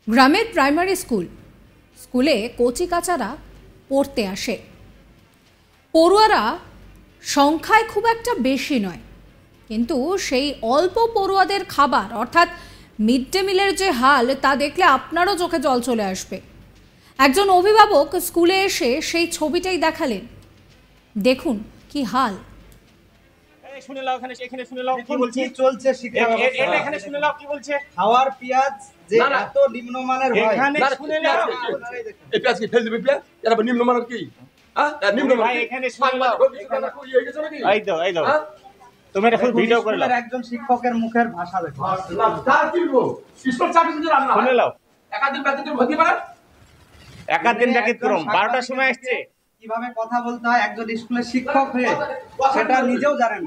গ্রামের প্রাইমারি স্কুলে কচিকাচারা পড়তে আসে। পড়ুয়ারা সংখ্যায় খুব একটা বেশি নয়, কিন্তু সেই অল্প পড়ুয়াদের খাবার অর্থাৎ মিড ডে মিলের যে হাল তা দেখলে আপনারও চোখে জল চলে আসবে। একজন অভিভাবক স্কুলে এসে সেই ছবিটাই দেখালেন। দেখুন কি হাল। শুনে নাও, এখানে শুনে নাও কি বলছে। চলছে শিক্ষা ব্যবস্থা, এটা এখানে শুনে নাও কি বলছে। খাওয়ার পেঁয়াজ যে এত নিম্নমানের হয়, এখানে শুনে নাও। এই পেঁয়াজ কি ফেল দিবে? পেঁয়াজ এরা নিম্নমানের কি? হ্যাঁ, নিম্নমানের ভাই এখানে শুনে নাও। এই দাও তুমি এটা ফুল ভিডিও করে নাও। একজন শিক্ষকের মুখের ভাষা দেখো। তার কি বলবো? স্কুল চাকরি দিতে রান্না শুনে নাও। একাদিন বেতন ভর্তি পারে, একাদিন ব্যতিক্রম 12টার সময় আসছে। কিভাবে কথা বলতে হয় একজন স্কুলের শিক্ষক হয়ে সেটা নিজেও জানেন।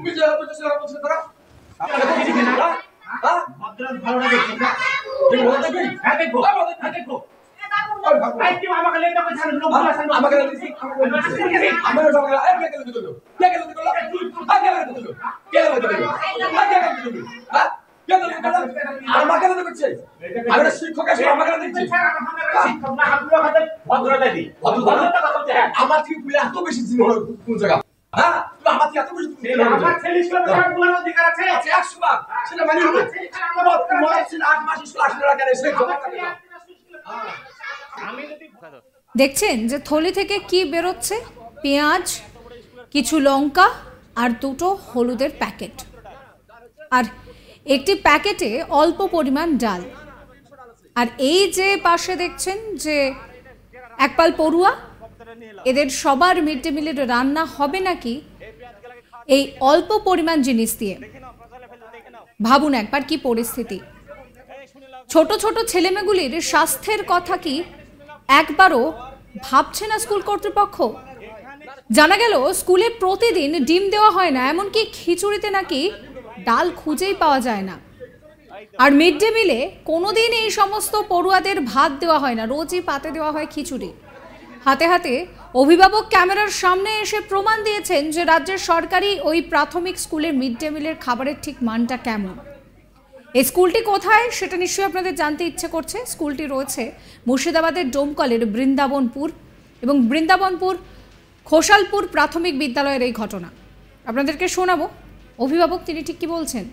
ভালো লাগে হ্যাঁ দেখো দেখো। এই কি আমাকে লেট করে ছাড়ো, লোক বলা ছাড়ো আমাকে দিছি আমার সঙ্গে এই কে গেল দিলো কে গেল দিলো আ কে গেল দিলো কে গেল দিলো আ কে গেল দিলো হ্যাঁ কে গেল দিলো আমাকে দিতে করছে। আমি শিক্ষক এসে আমাকে দিচ্ছি। শিক্ষক না আপনি আমাদের ভদ্রতা দি ভদ্রতা কথা বলতে। হ্যাঁ আমার কি বলে এত বেশি দিন হলো কোন জায়গা? হ্যাঁ তুমি আমার কি এত বেশি দিন হলো? আমার ছেলে স্কুলে পড়ার অধিকার আছে। 100 বার সেটা মানি নিব। আমার মনে ছিল 8 মাস স্কুল আসলে না কেন সে জমা করে দাও। আমি যদি দেখছেন যে থলি থেকে কি বেরোচ্ছে? পেঁয়াজ, কিছু লঙ্কা আর দুটো হলুদের প্যাকেট, আর একটি প্যাকেটে অল্প পরিমাণ ডাল। আর এই যে পাশে দেখছেন যে একপাল পড়ুয়া, এদের সবার মিড ডে মিলের রান্না হবে নাকি এই অল্প পরিমাণ জিনিস দিয়ে? ভাবুন একবার কি পরিস্থিতি। ছোট ছোট ছেলেমেয়েগুলির স্বাস্থ্যের কথা কি একবারও ভাবছে না স্কুল কর্তৃপক্ষ? জানা গেল স্কুলে প্রতিদিন ডিম দেওয়া হয় না, এমনকি খিচুড়িতে নাকি ডাল খুঁজেই পাওয়া যায় না। আর মিড ডে মিলে কোনোদিন এই সমস্ত পড়ুয়াদের ভাত দেওয়া হয় না, রোজই পাতে দেওয়া হয় খিচুড়ি। হাতে হাতে অভিভাবক ক্যামেরার সামনে এসে প্রমাণ দিয়েছেন যে রাজ্যের সরকারি ওই প্রাথমিক স্কুলের মিড ডে মিলের খাবারের ঠিক মানটা কেমন। এই স্কুলটি কোথায় সেটা নিশ্চয়ই আপনাদের জানতে ইচ্ছে করছে। স্কুলটি রয়েছে মুর্শিদাবাদের ডোমকলের বৃন্দাবনপুর, এবং বৃন্দাবনপুর খোসালপুর প্রাথমিক বিদ্যালয়ের এই ঘটনা আপনাদেরকে শোনাবো। অভিভাবক তিনি ঠিক কি বলছেন।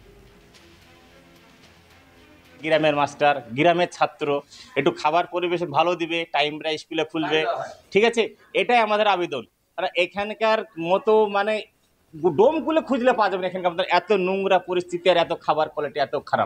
গ্রামের মাস্টার, গ্রামের ছাত্র, একটু খাবার পরিবেশ ভালো দিবে, টাইমটা স্কুলে খুলবে, ঠিক আছে, এটাই আমাদের আবেদন। আর এখানকার মতো মানে ডোমগুলো খুঁজলে পাওয়া যাবে না। এখানকার এত নোংরা পরিস্থিতি আর এত খাবার কোয়ালিটি এত খারাপ।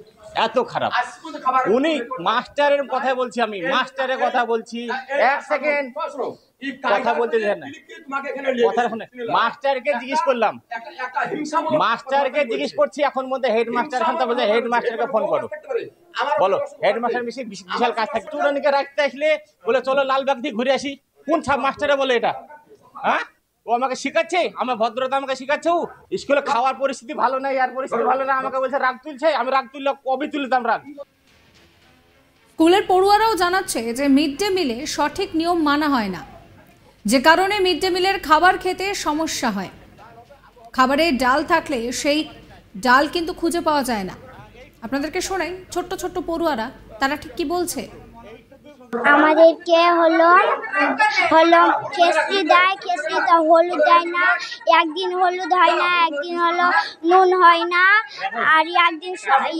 উনি মাস্টারের কথা বলছি, আমি মাস্টারের কথা বলছি। এক সেকেন্ড কথা বলতে দেন না, কথা শুনে। মাস্টারকে জিজ্ঞেস করলাম, মাস্টারকে জিজ্ঞেস করছি এখন মধ্যে হেডমাস্টার খান, তা বলছে হেডমাস্টারকে ফোন করো, বলো হেডমাস্টার বেশি বিশাল কাজ থাকে। চূড়ানিকে রাখতে আসলে বলে চলো লালবাগ দিয়ে ঘুরে আসি। কোন সব মাস্টারে বলে এটা? হ্যাঁ, ও আমাকে শিখাচ্ছে, আমার ভদ্রতা আমাকে শিখাচ্ছে। ও স্কুলে খাওয়ার পরিস্থিতি ভালো নাই, আর পরিস্থিতি ভালো না, আমাকে বলছে রাগ তুলছে। আমি রাগ তুললে কবে তুলতাম রাগ। স্কুলের পড়ুয়ারাও জানাচ্ছে যে মিড ডে মিলে সঠিক নিয়ম মানা হয় না, যে কারণে মিড ডে মিলের খাবার খেতে সমস্যা হয়। খাবারে ডাল থাকলে সেই ডাল কিন্তু খুঁজে পাওয়া যায় না। আপনাদেরকে শোনাই ছোট্ট ছোট্ট পড়ুয়ারা তারা ঠিক কি বলছে। আমাদেরকে হলো খেসরি দেয়, খেসরিতে হলুদ দেয় না, একদিন হলুদ হয় না, একদিন হলো নুন হয় না, আর একদিন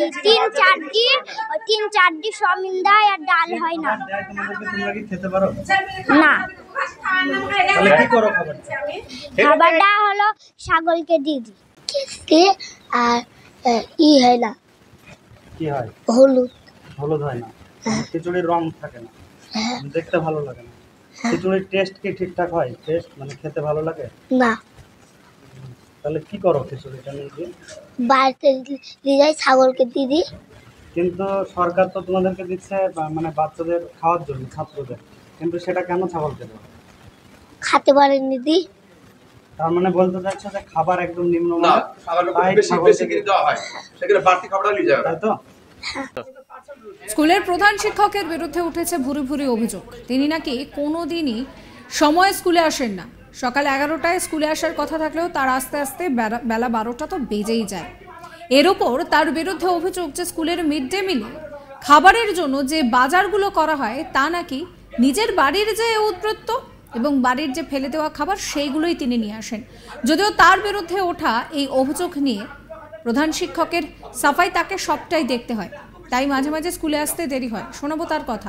3-4 দিন সমিন দেয় আর ডাল হয় না। তোমরা কি খেতে পারো না, তাহলে কি করো? খাবারটা হলো ছাগলকে দিয়ে দিই। খেসরি আর হয় না, কি হয়? হলুদ হয় না, খিচুড়ির রং থাকে না, দেখতে ভালো লাগে না। খিচুড়ির টেস্ট কি ঠিকঠাক হয়? টেস্ট মানে খেতে ভালো লাগে না। তাহলে কি করো খিচুড়িটা নিয়ে? বাড়িতে দিয়ে যাই, ছাগলকে দিয়ে দিই। কিন্তু সরকার তো তোমাদেরকে দিচ্ছে মানে বাচ্চাদের খাওয়ার জন্য, ছাত্রদের, কিন্তু সেটা কেন ছাগলকে দেওয়া? খেতে পারেন দিদি। তার মানে বলতে চাইছো যে খাবার একদম নিম্নমানের, না খাবার বেশি করে দেওয়া হয়, সেখানে বাড়তি খাবারটা নিয়ে যাবে, তাই তো? স্কুলের প্রধান শিক্ষকের বিরুদ্ধে উঠেছে ভুরি ভুরি অভিযোগ। তিনি নাকি কোনোদিনই সময় স্কুলে আসেন না। সকাল 11টায় স্কুলে আসার কথা থাকলেও তার আস্তে আস্তে বেলা 12টা তো বেজেই যায়। এর ওপর তার বিরুদ্ধে অভিযোগ যে স্কুলের মিড ডে মিলে খাবারের জন্য যে বাজারগুলো করা হয় তা নাকি নিজের বাড়ির যে উদ্বৃত্ত এবং বাড়ির যে ফেলে দেওয়া খাবার সেইগুলোই তিনি নিয়ে আসেন। যদিও তার বিরুদ্ধে ওঠা এই অভিযোগ নিয়ে প্রধান শিক্ষকের সাফাই তাকে সবটাই দেখতে হয়, তাই মাঝে মাঝে স্কুলে আসতে দেরি হয়। শোনাবো তার কথা।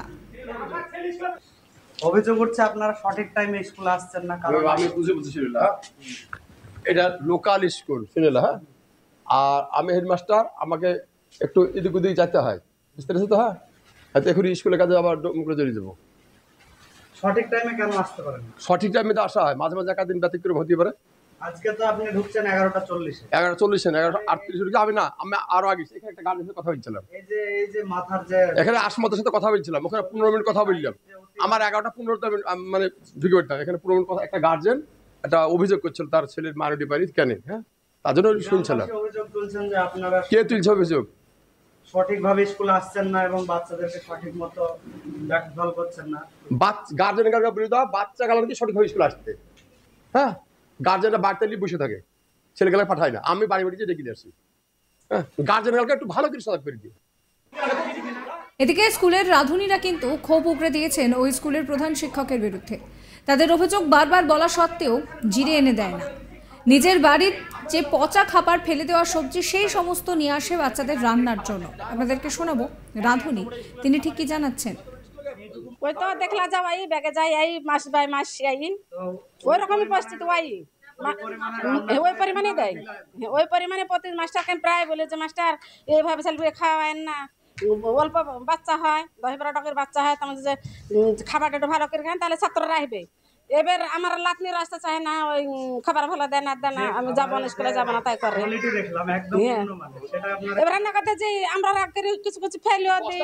অভিযোগ উঠছে আপনারা সঠিক টাইমে স্কুলে আসছেন না, কারণ আমি বুঝেছি না, এটা লোকাল স্কুল শুনেলা, হ্যাঁ, আর আমি হেডমাস্টার, আমাকে একটু এদিক ওদিক যেতে হয়, বুঝতে পেরেছি তো? হ্যাঁ, হয়তো এখন স্কুলের কাজে আবার মুখে জড়িয়ে দেবো। সঠিক টাইমে কেন আসতে পারেন? সঠিক টাইমে তো আসা হয়, মাঝে মাঝে একাদিন ব্যতিক্রম হতে পারে। আজকে তো আপনি ঢুকছেন 11:40-এ। 11:40 না 11:38 আমি না, আমি আরো আগে এখানে একটা গার্জেনের সাথে কথা বলছিলাম। এই যে মাথার যে এখানে আসমতের সাথে কথা বলছিলাম, ওখানে 15 মিনিট কথা বললাম। আমার 11:15 মানে ঢুকে পড়তাম এখানে 15 মিনিট কথা। একটা গার্জেন একটা অভিযোগ করছিল তার ছেলের মাইনরিটি বাড়ি কেন, হ্যাঁ, তার জন্য শুনছিলাম। অভিযোগ তুলছেন যে আপনারা কে তুলছে অভিযোগ? সঠিকভাবে স্কুলে আসছেন না এবং বাচ্চাদেরকে সঠিক মতো দেখভাল করছেন না। গার্জেনের কাছে বলে দাও বাচ্চা গেলাম কি সঠিকভাবে স্কুলে আসতে, হ্যাঁ, গার্জেনরা বাড়িতে নিয়ে বসে থাকে, ছেলেগুলো পাঠায় না, আমি বাড়ি বাড়িতে ডেকে দিয়ে আসি। হ্যাঁ, গার্জেনগুলোকে একটু ভালো করে সজাগ করে দিই। এদিকে স্কুলের রাঁধুনিরা কিন্তু ক্ষোভ উগড়ে দিয়েছেন ওই স্কুলের প্রধান শিক্ষকের বিরুদ্ধে। তাদের অভিযোগ বারবার বলা সত্ত্বেও জিরে এনে দেয় না। নিজের বাড়ির যে পচা খাবার, ফেলে দেওয়া সবজি, সেই সমস্ত নিয়ে আসে বাচ্চাদের রান্নার জন্য। আপনাদেরকে শোনাবো রাঁধুনি, তিনি ঠিক কি জানাচ্ছেন। ওই তো দেখলা যাও আই ব্যাগে যাই আই মাস বাই মাস আই ওই রকমই পরিস্থিতি ওই ওই পরিমাণে দেয়, ওই পরিমাণে প্রতি মাস্টারকে প্রায় বলে যে মাস্টার এইভাবে ছেলে খাওয়ায়েন না, অল্প বাচ্চা হয় 10-12 টাকার বাচ্চা হয়, তোমার যে খাবারটা একটু ভালো করে খান তাহলে ছাত্ররা আসবে। এবার আমার লাতনি রাস্তা চায় না, ওই খাবার ভালো দেয় না, আমি যাবো না স্কুলে যাবো না, তাই করে। এবার রান্না করতে যে আমরা কিছু কিছু ফেলিও দিই,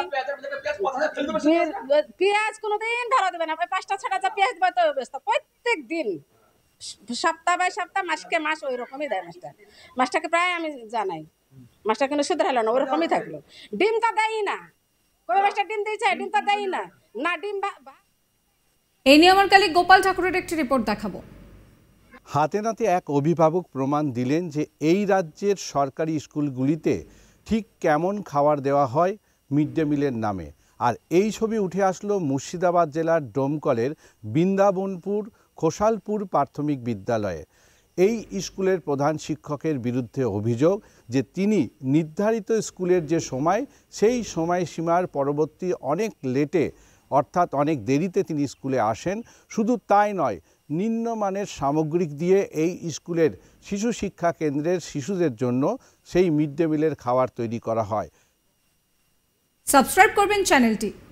পেঁয়াজ কোনোদিন ভালো দেবে না, 5টা 6টা যা পেঁয়াজ দেবে তো ব্যস্ত প্রত্যেক দিন, সপ্তাহ বাই সপ্তাহ, মাসকে মাস ওই রকমই দেয় মাস্টার। মাস্টারকে প্রায় আমি জানাই, মাস্টার কিন্তু শুধরালো না, ওই রকমই থাকলো। ডিম তো দেয়ই না, কবে মাস্টার ডিম দিয়েছে, ডিম তো দেয়ই না, না ডিম। এই নিয়ে আমার কালী গোপাল ঠাকুরের একটি রিপোর্ট দেখাবো। হাতে নাতে এক অভিভাবক প্রমাণ দিলেন যে এই রাজ্যের সরকারি স্কুলগুলিতে ঠিক কেমন খাবার দেওয়া হয় মিড ডে মিলের নামে। আর এই ছবি উঠে আসলো মুর্শিদাবাদ জেলার ডোমকলের বৃন্দাবনপুর খোসালপুর প্রাথমিক বিদ্যালয়ে। এই স্কুলের প্রধান শিক্ষকের বিরুদ্ধে অভিযোগ যে তিনি নির্ধারিত স্কুলের যে সময়, সেই সময়সীমার পরবর্তী অনেক লেটে, অর্থাৎ অনেক দেরিতে তিনি স্কুলে আসেন। শুধু তাই নয়, নিম্নমানের সামগ্রিক দিয়ে এই স্কুলের শিশু শিক্ষা কেন্দ্রের শিশুদের জন্য সেই মিড ডে মিলের খাবার তৈরি করা হয়। সাবস্ক্রাইব করবেন চ্যানেলটি।